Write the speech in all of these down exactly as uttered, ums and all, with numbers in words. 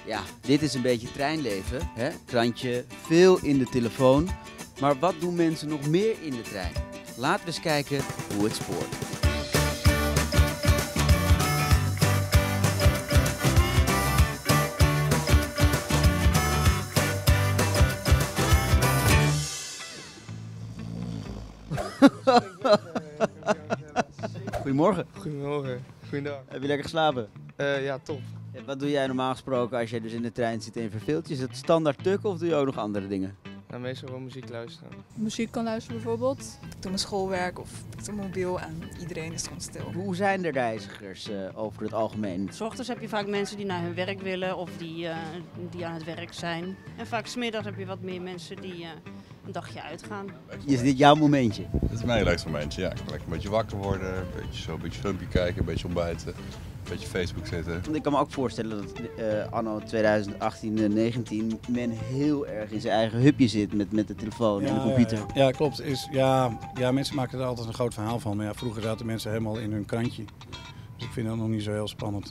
Ja, dit is een beetje treinleven, hè? Krantje, veel in de telefoon. Maar wat doen mensen nog meer in de trein? Laten we eens kijken hoe het spoort. Goedemorgen. Goedemorgen. Goedendag. Heb je lekker geslapen? Uh, ja, top. Ja, wat doe jij normaal gesproken als jij dus in de trein zit en je verveelt je? Is het standaard tukken of doe je ook nog andere dingen? Nou, meestal wel muziek luisteren. Muziek kan luisteren bijvoorbeeld. Ik doe mijn schoolwerk of ik doe mobiel en iedereen is gewoon stil. Hoe zijn de reizigers uh, over het algemeen? 's Ochtends heb je vaak mensen die naar hun werk willen of die, uh, die aan het werk zijn. En vaak 's middags heb je wat meer mensen die uh, een dagje uitgaan. Is dit jouw momentje? Dit is mijn leukste momentje, ja. Ik kan lekker een beetje wakker worden, een beetje zo, een beetje filmpje kijken, een beetje ontbijten, een beetje Facebook zitten. Ik kan me ook voorstellen dat uh, anno twintig achttien negentien men heel erg in zijn eigen hupje zit met, met de telefoon ja, en de computer. Ja, ja. ja klopt. Is, ja, ja, mensen maken er altijd een groot verhaal van. Maar ja, vroeger zaten mensen helemaal in hun krantje. Dus ik vind dat nog niet zo heel spannend.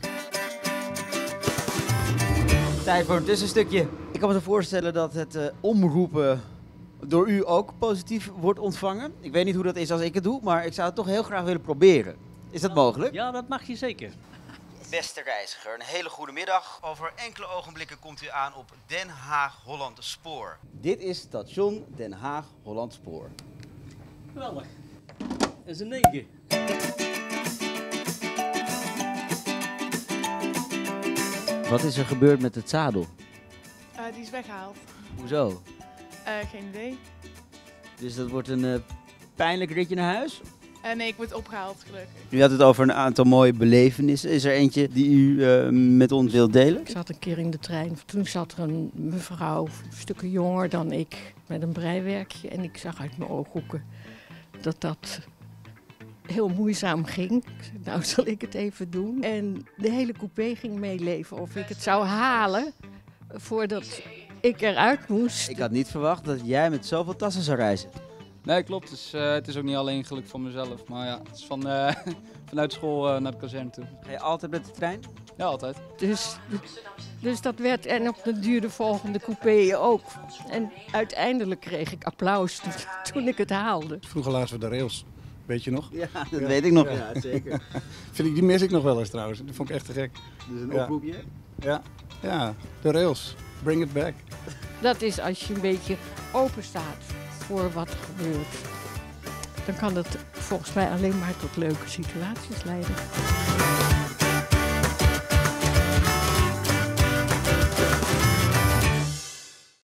Tijd voor een tussenstukje. Ik kan me zo voorstellen dat het uh, omroepen door u ook positief wordt ontvangen. Ik weet niet hoe dat is als ik het doe, maar ik zou het toch heel graag willen proberen. Is dat mogelijk? Ja, dat mag je zeker. Beste reiziger, een hele goede middag. Over enkele ogenblikken komt u aan op Den Haag-Holland Spoor. Dit is station Den Haag-Holland Spoor. Geweldig. Dat is een negen. Wat is er gebeurd met het zadel? Uh, die is weggehaald. Hoezo? Uh, geen idee. Dus dat wordt een uh, pijnlijk ritje naar huis? Uh, nee, ik word opgehaald, gelukkig. U had het over een aantal mooie belevenissen. Is er eentje die u uh, met ons wilt delen? Ik zat een keer in de trein. Toen zat er een mevrouw, stukken jonger dan ik, met een breiwerkje. En ik zag uit mijn ooghoeken dat dat heel moeizaam ging. Ik zei, nou zal ik het even doen. En de hele coupé ging meeleven of ik het zou halen voordat ik eruit moest. Ik had niet verwacht dat jij met zoveel tassen zou reizen. Nee, klopt. Het is, uh, het is ook niet alleen geluk voor mezelf. Maar ja, het is van, uh, vanuit school uh, naar de kazerne toe. Ga je altijd met de trein? Ja, altijd. Dus, dus dat werd, en op de duur de volgende coupé ook. En uiteindelijk kreeg ik applaus toen ik het haalde. Vroeger lazen we de rails. Weet je nog? Ja, dat ja. weet ik nog. Ja, ja zeker. Vind ik, die mis ik nog wel eens trouwens. Dat vond ik echt te gek. Dus een ja. oproepje? Ja. ja, de rails. Bring it back. Dat is als je een beetje open staat voor wat er gebeurt. Dan kan het volgens mij alleen maar tot leuke situaties leiden.